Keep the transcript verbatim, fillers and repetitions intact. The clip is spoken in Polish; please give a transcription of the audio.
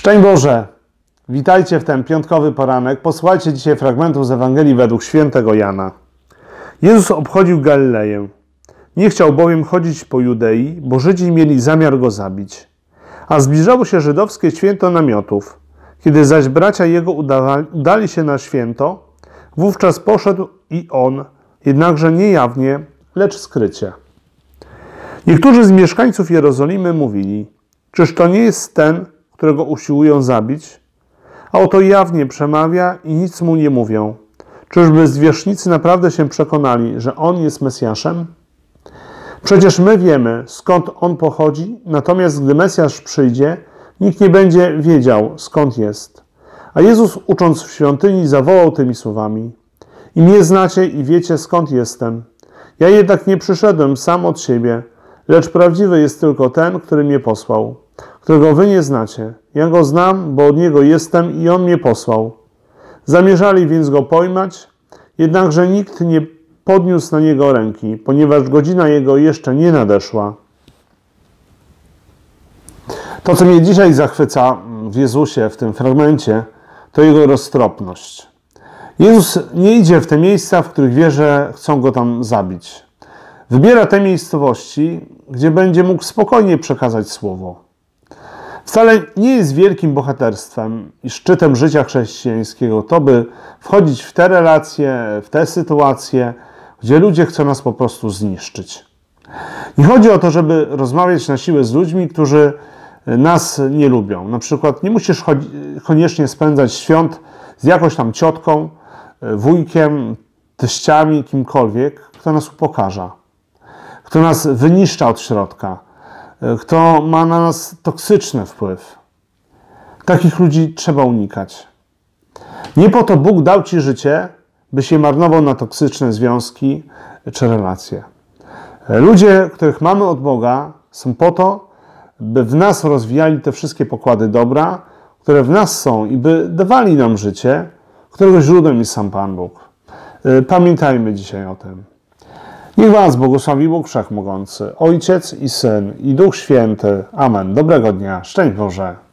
Szczęść Boże! Witajcie w ten piątkowy poranek. Posłuchajcie dzisiaj fragmentu z Ewangelii według świętego Jana. Jezus obchodził Galileję. Nie chciał bowiem chodzić po Judei, bo Żydzi mieli zamiar go zabić. A zbliżało się żydowskie święto namiotów. Kiedy zaś bracia jego udawali, udali się na święto, wówczas poszedł i on, jednakże nie jawnie, lecz skrycie. Niektórzy z mieszkańców Jerozolimy mówili: czyż to nie jest ten, którego usiłują zabić? A oto jawnie przemawia i nic mu nie mówią. Czyżby zwierzchnicy naprawdę się przekonali, że on jest Mesjaszem? Przecież my wiemy, skąd on pochodzi, natomiast gdy Mesjasz przyjdzie, nikt nie będzie wiedział, skąd jest. A Jezus, ucząc w świątyni, zawołał tymi słowami: i mnie znacie i wiecie, skąd jestem. Ja jednak nie przyszedłem sam od siebie, lecz prawdziwy jest tylko ten, który mnie posłał, którego wy nie znacie. Ja go znam, bo od niego jestem i on mnie posłał. Zamierzali więc go pojmać, jednakże nikt nie podniósł na niego ręki, ponieważ godzina jego jeszcze nie nadeszła. To, co mnie dzisiaj zachwyca w Jezusie, w tym fragmencie, to jego roztropność. Jezus nie idzie w te miejsca, w których wie, że chcą go tam zabić. Wybiera te miejscowości, gdzie będzie mógł spokojnie przekazać słowo. Wcale nie jest wielkim bohaterstwem i szczytem życia chrześcijańskiego to, by wchodzić w te relacje, w te sytuacje, gdzie ludzie chcą nas po prostu zniszczyć. Nie chodzi o to, żeby rozmawiać na siłę z ludźmi, którzy nas nie lubią. Na przykład nie musisz koniecznie spędzać świąt z jakąś tam ciotką, wujkiem, teściami, kimkolwiek, kto nas upokarza, kto nas wyniszcza od środka, kto ma na nas toksyczny wpływ. Takich ludzi trzeba unikać. Nie po to Bóg dał ci życie, by się marnował na toksyczne związki czy relacje. Ludzie, których mamy od Boga, są po to, by w nas rozwijali te wszystkie pokłady dobra, które w nas są i by dawali nam życie, którego źródłem jest sam Pan Bóg. Pamiętajmy dzisiaj o tym. Niech was błogosławi Bóg Wszechmogący, Ojciec i Syn i Duch Święty. Amen. Dobrego dnia. Szczęść Boże.